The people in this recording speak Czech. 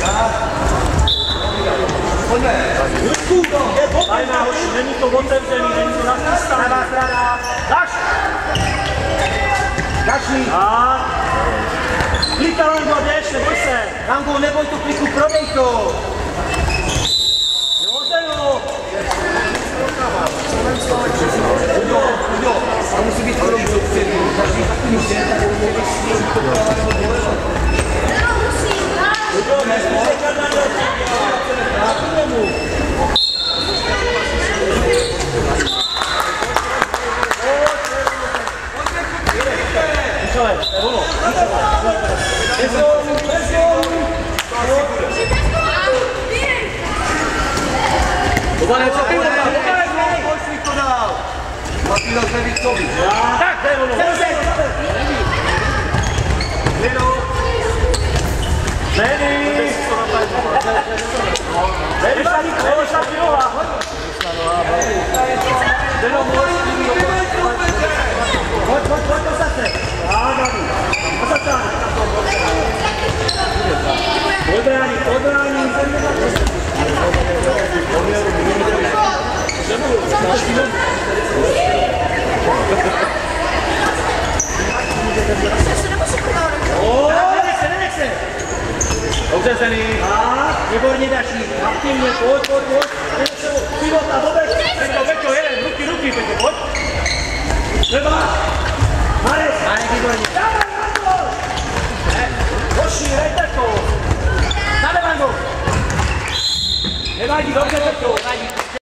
Není to otevřený, není to nachystaný. Dáš! Daši! Klika Lango, jdeš, neboj se! Lango, neboj tu kliku, prodej to! Jozenu! Udo, a musí být skoro dopředu. Každý takový den, tak musí to práva nebo doleva. Udo, nesmíš čekat na něj. Michale, to je ono. Tohle co ty udělal? Pojď to dál. Martina se víc co víc. Tak, to je ono. Meni! Šlatí noha. Pojď do srdce. Odbrání. Nenech se. Dobře, Zení. Výborně, Daši. Aktivně, pojď. Pivota, Bobek. Peťo, jeden. Ruky, Peťo, pojď. Třeba. Marek, výborně. Dávaj, Lango. Hoši, hrajte to. Dávaj, Lango. Nevadí, dobře, Peťo.